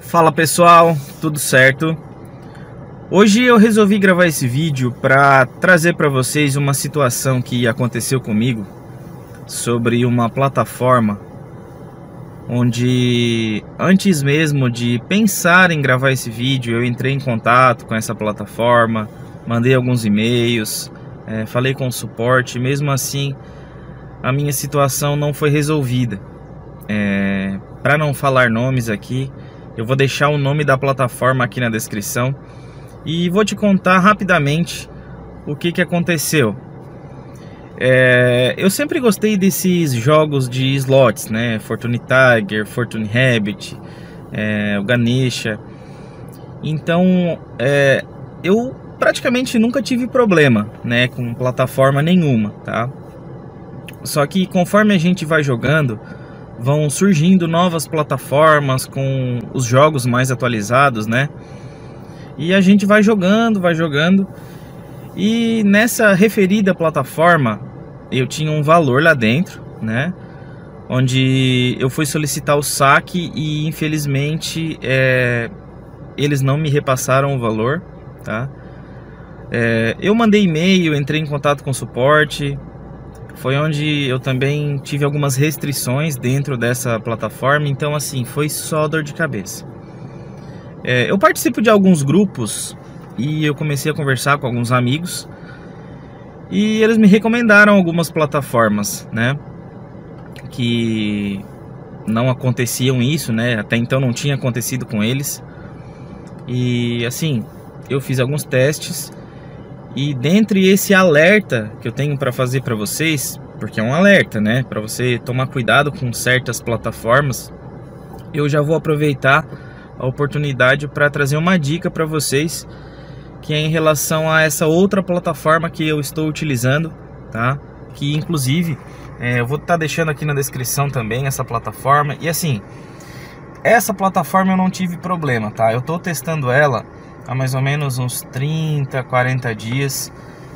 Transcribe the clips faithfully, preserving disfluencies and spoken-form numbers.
Fala pessoal, tudo certo? Hoje eu resolvi gravar esse vídeo para trazer para vocês uma situação que aconteceu comigo sobre uma plataforma onde antes mesmo de pensar em gravar esse vídeo eu entrei em contato com essa plataforma, mandei alguns e-mails, é, falei com o suporte, mesmo assim a minha situação não foi resolvida. É, para não falar nomes aqui, eu vou deixar o nome da plataforma aqui na descrição e vou te contar rapidamente o que, que aconteceu. É, eu sempre gostei desses jogos de slots, né? Fortune Tiger, Fortune Rabbit, é, o Ganesha. Então, é, eu praticamente nunca tive problema, né, com plataforma nenhuma, tá? Só que conforme a gente vai jogando, vão surgindo novas plataformas com os jogos mais atualizados, né? E a gente vai jogando, vai jogando. E nessa referida plataforma, eu tinha um valor lá dentro, né? Onde eu fui solicitar o saque e infelizmente é, eles não me repassaram o valor, tá? É, eu mandei e-mail, entrei em contato com o suporte. Foi onde eu também tive algumas restrições dentro dessa plataforma, então assim, foi só dor de cabeça. É, eu participo de alguns grupos e eu comecei a conversar com alguns amigos e eles me recomendaram algumas plataformas, né, que não aconteciam isso, né, até então não tinha acontecido com eles. E assim, eu fiz alguns testes. E dentre esse alerta que eu tenho para fazer para vocês, porque é um alerta, né, para você tomar cuidado com certas plataformas, eu já vou aproveitar a oportunidade para trazer uma dica para vocês, que é em relação a essa outra plataforma que eu estou utilizando, tá? Que inclusive é, eu vou estar tá deixando aqui na descrição também essa plataforma. E assim, essa plataforma eu não tive problema, tá? Eu estou testando ela há mais ou menos uns trinta, quarenta dias.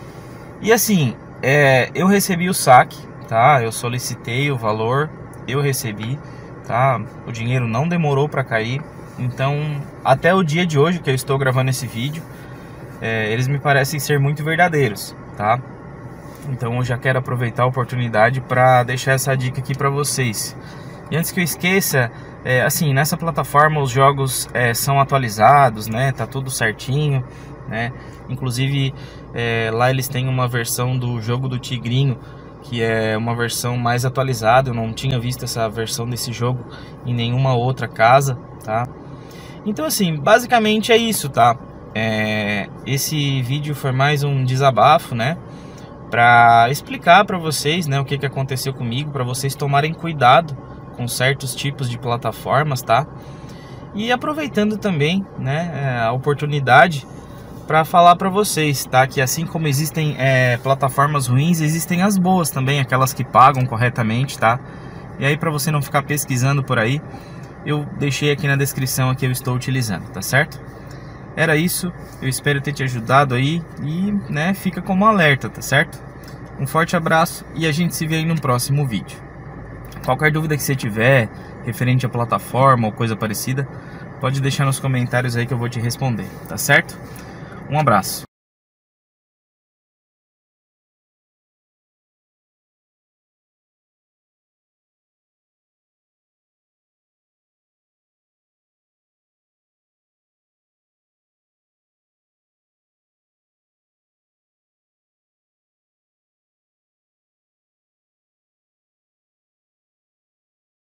E assim, é, eu recebi o saque, tá? Eu solicitei o valor, eu recebi, tá? O dinheiro não demorou para cair. Então, até o dia de hoje que eu estou gravando esse vídeo, é, eles me parecem ser muito verdadeiros, tá? Então eu já quero aproveitar a oportunidade para deixar essa dica aqui para vocês. E antes que eu esqueça, é, assim, nessa plataforma os jogos é, são atualizados, né? Tá tudo certinho, né? Inclusive é, lá eles têm uma versão do jogo do Tigrinho, que é uma versão mais atualizada. Eu não tinha visto essa versão desse jogo em nenhuma outra casa, tá? Então assim, basicamente é isso, tá? É, esse vídeo foi mais um desabafo, né? Pra explicar pra vocês, né, o que, que aconteceu comigo, pra vocês tomarem cuidado com certos tipos de plataformas, tá? E aproveitando também, né, a oportunidade para falar para vocês, tá? Que assim como existem é, plataformas ruins, existem as boas também, aquelas que pagam corretamente, tá? E aí, para você não ficar pesquisando por aí, eu deixei aqui na descrição a que eu estou utilizando, tá certo? Era isso, eu espero ter te ajudado aí e, né, fica como alerta, tá certo? Um forte abraço e a gente se vê aí no próximo vídeo. Qualquer dúvida que você tiver referente à plataforma ou coisa parecida, pode deixar nos comentários aí que eu vou te responder, tá certo? Um abraço.